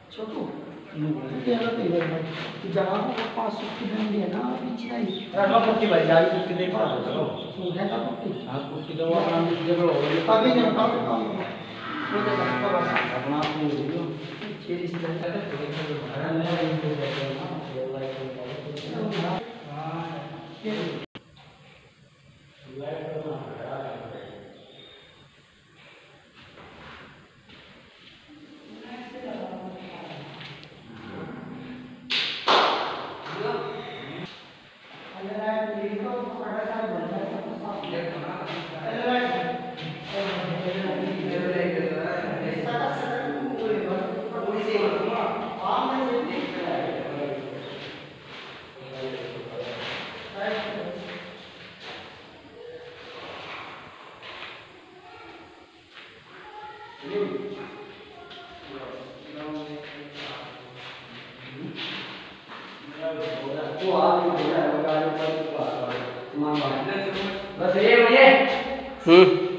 छोटू तेरा पे है जहाँ वो पास की बंदी है ना पीछे आई अरे लो कुत्ती भाई जावी कुत्ती देख पा चलो सुन है का कुत्ती हां कुत्ती तो अपना जगह हो गई अभी नहीं काम मुझे लगता है अपना आप वीडियो तेरी से करता है अरे मैं इनको कहते हैं ना ये लाइक हां वो आप ही बोला होगा बस ये मुझे